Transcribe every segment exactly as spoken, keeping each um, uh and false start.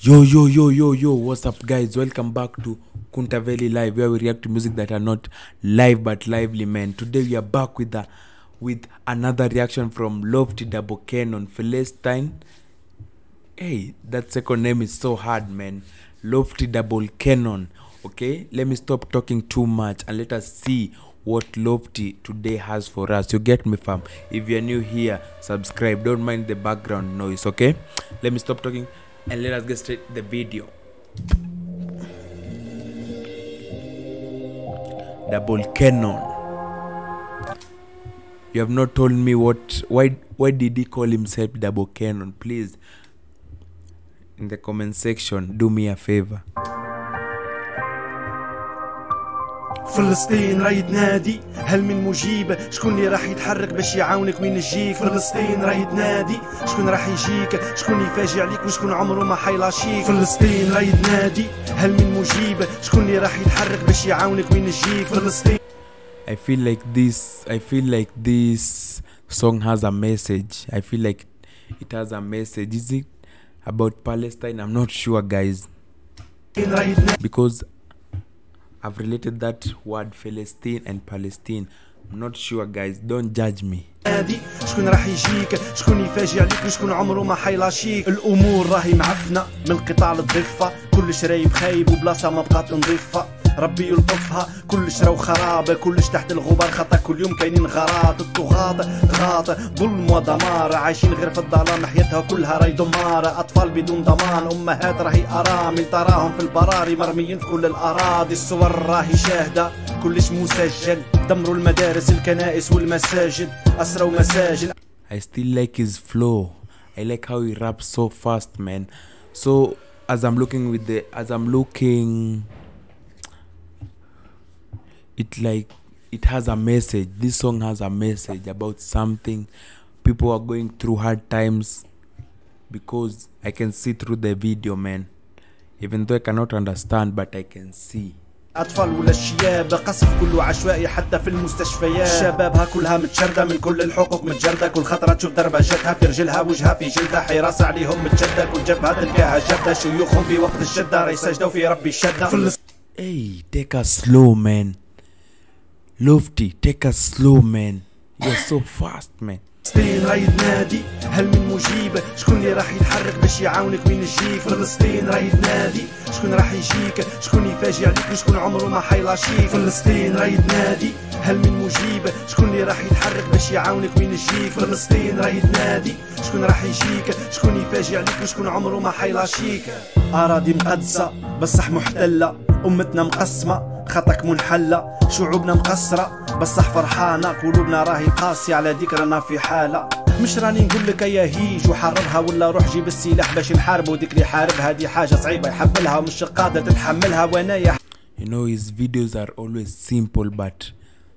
Yo, yo, yo, yo, yo, what's up, guys? Welcome back to Kunta Valley Live, where we react to music that are not live but lively, man. Today we are back with a, with another reaction from Lofty Double Cannon, Philistine. Hey, that second name is so hard, man. Lofty Double Cannon. Okay, let me stop talking too much and let us see what Lofty today has for us. You get me, fam? If you're new here, subscribe. Don't mind the background noise, okay? Let me stop talking and let us get straight to the video. Double Cannon. You have not told me what why why did he call himself Double Cannon? Please, in the comment section, do me a favor. فلسطين راهي تنادي، هل من مجيب؟ شكون اللي راح يتحرك باش يعاونك وين يجيك؟ فلسطين راهي تنادي، شكون راح يجيك؟ شكون يفاجئ عليك وشكون عمره ما حيلاشيك؟ فلسطين راهي تنادي، هل من مجيب؟ شكون اللي راح يتحرك باش يعاونك وين يجيك؟ فلسطين. I feel like this I feel like this song has a message. I feel like it has a message. Is it about Palestine? I'm not sure, guys, because I've related that word Philistine and Palestine. I'm not sure, guys. Don't judge me. شكون راح يجيك؟ شكون يفاجئ عليك وشكون عمره ما حيلاشيك؟ الامور راهي معفنه من قطاع للضفه، كلش رايب خايب وبلاصه ما بقات نظيفه، ربي يلطفها، كلش راهو خرابه، كلش تحت الغبار، خطا كل يوم كاينين غارات، الطغاة غاط، ظلم ودمار، عايشين غير في الظلام، حياتها كلها راهي دمار، اطفال بدون ضمان، امهات راهي ارامل، تراهم في البراري مرميين في كل الاراضي، الصور راهي شاهده، كلش مسجل، دمروا المدارس الكنائس والمساجد، اسروا مساجد. I still like his flow. I like how he raps so fast, man. So as I'm looking with the as I'm looking it like it has a message. This song has a message about something. People are going through hard times, because I can see through the video, man. Even though I cannot understand, but I can see. أطفال ولا الشياب، قصف كله عشوائي حتى في المستشفيات، شبابها كلها متشردة من كل الحقوق متجردة، كل خطرة تشوف ضربة جتها في رجلها وجهها في جلدها، حراسة عليهم متشدة، كل جبهة تلقاها جدة، شيوخهم في وقت الشدة راهي ساجدة وفي ربي الشدة. Hey, take us slow, man. Lofty, take us slow, man. You're so fast, man. فلسطين راهي تنادي، هل من مجيب؟ شكون اللي راح يتحرك باش يعاونك وين يجيك؟ فلسطين راهي تنادي، شكون راح يجيك؟ شكون يفاجئ عليك وشكون عمره ما حيلاشيك؟ فلسطين راهي تنادي، هل من مجيب؟ شكون اللي راح يتحرك باش يعاونك وين يجيك؟ فلسطين راهي تنادي، شكون راح يجيك؟ شكون يفاجئ عليك وشكون عمره ما حيلاشيك؟ أراضي مقدسة بصح محتلة، أمتنا مقسمة خطك منحلة، شعوبنا مقصرة بصح فرحانة، قلوبنا راهي قاسية على ذكرنا في حالة، مش راني نقول لك يا هيج وحررها ولا روح جيب السلاح باش نحاربوا ديك اللي حاربها، دي حاجة صعيبة يحملها ومش قادر تتحملها، وانا يا You know, his videos are always simple, but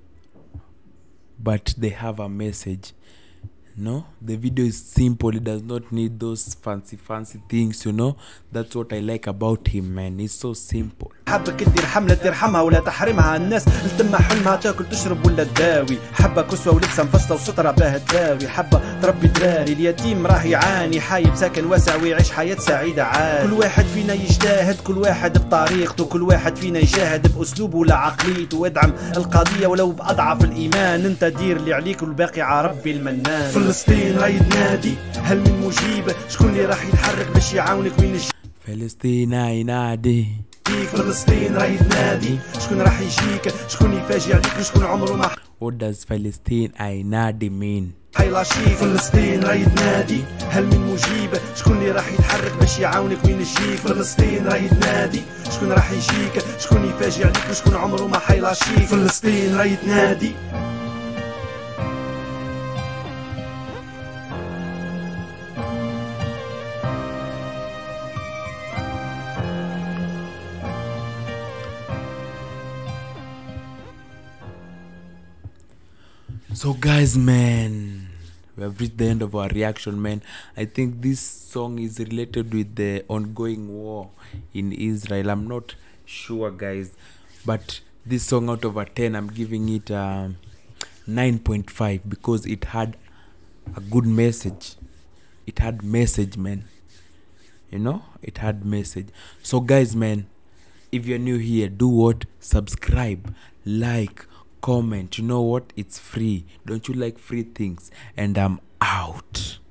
but they have a message. No, the video is simple. It does not need those fancy fancy things, you know. That's what I like about him, man. He's so simple. حبك تدير حملة ترحمها ولا تحرمها، الناس التم حلمها تاكل تشرب ولا تداوي، حبة كسوة ولبسة مفصلة وسترة باه تداوي، حبة تربي دراري، اليتيم راه يعاني، حايب ساكن واسع ويعيش حياة سعيدة عادي، كل واحد فينا يجتهد، كل واحد بطريقته، كل واحد فينا يجاهد بأسلوبه ولا عقليته، وادعم القضية ولو بأضعف الإيمان، انت دير اللي عليك والباقي ع ربي المنان. فلسطين راهي تنادي، هل من مجيب؟ شكون اللي راح يتحرك باش يعاونك وين يجيك؟ فلسطين ينادي، فلسطين راهي تنادي، شكون راح يجيك؟ شكون يفاجئ عليك وشكون عمره ما What does Palestine ينادي mean? حيلاشيك؟ فلسطين راهي تنادي، هل من مجيب؟ شكون اللي راح يتحرك باش يعاونك وين يجيك؟ فلسطين راهي تنادي، شكون راح يجيك؟ شكون يفاجئ عليك وشكون عمره ما حيلاشيك؟ فلسطين راهي تنادي. So guys, man, we have reached the end of our reaction, man. I think this song is related with the ongoing war in Israel. I'm not sure, guys, but this song out of a ten, I'm giving it a nine point five, because it had a good message. It had message, man. you know, it had message. So guys, man, if you're new here, do what? Subscribe, like, comment. You know what? It's free. Don't you like free things? And I'm out.